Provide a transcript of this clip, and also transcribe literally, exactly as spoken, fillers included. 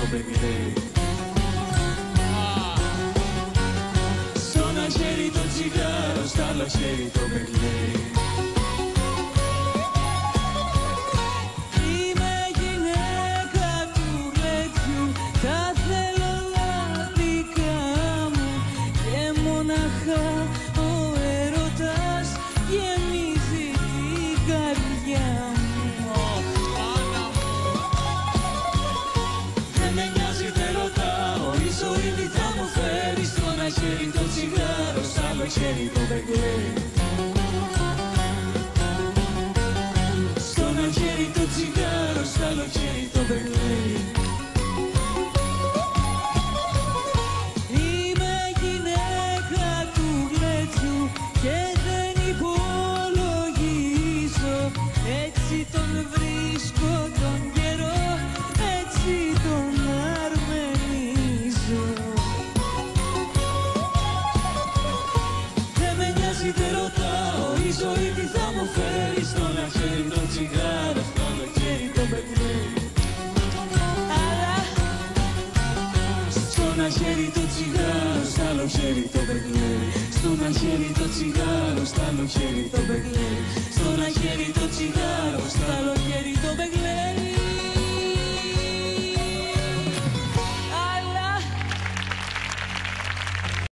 μπεγλέι. Στο ένα χέρι το τσιγάρο, στο άλλο χέρι το μπεγλέι. Είμαι γυναίκα του γλέντιου, τα θέλω όλα δικά μου και μοναχά ο έρωτας γεμίζει την καρδιά μου. Δεν με νοιάζει, δεν ρωτάω, η ζωή τι θα μου φέρει. Στο ένα χέρι το τσιγάρο, στο άλλο χέρι το μπεγλέι. Στο ένα χέρι το τσιγάρο, στο άλλο χέρι το μπεγλέι. Είμαι γυναίκα του γλέντιου και δεν υπολογίζω, έτσι τον βρίσκω τον καιρό, έτσι τον αρμενίζω. Δεν με νοιάζει, δεν ρωτάω, η ζωή τι θα μου φέρει. Στο ένα χέρι το τσιγάρο, στο άλλο χέρι το μπεγλέι. Αλλά Στο ένα χέρι το τσιγάρο, στο άλλο χέρι το μπεγλέι. Στο ένα χέρι το τσιγάρο, στο άλλο χέρι το μπεγλέι. Στο ένα χέρι το τσιγάρο, στο άλλο χέρι το μπεγλέι.